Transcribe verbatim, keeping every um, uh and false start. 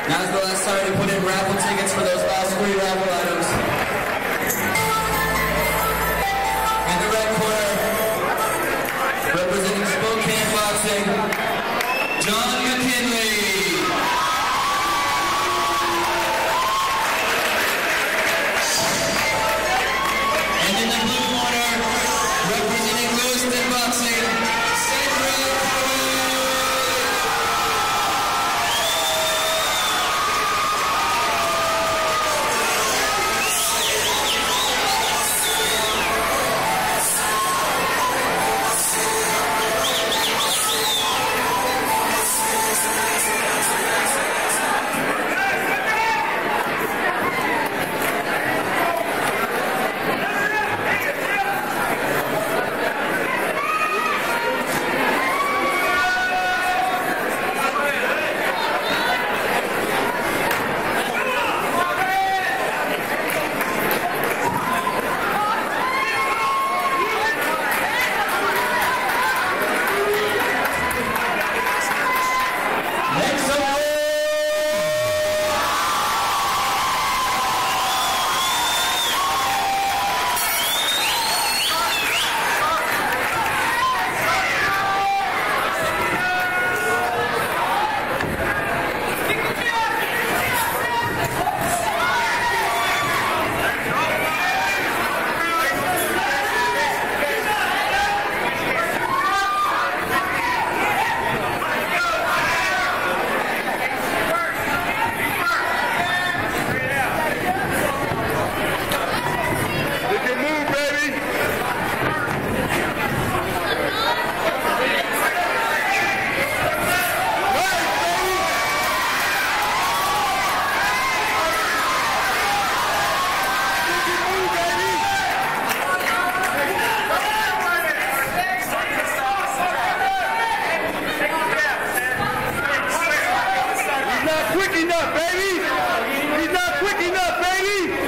Now's the last time to put in raffle tickets for those last three raffle items. In the red corner, representing Spokane Boxing, John McKinley. And in the blue corner, representing Lewiston Boxing, Cedric. Quick enough, baby! He's not quick enough, baby!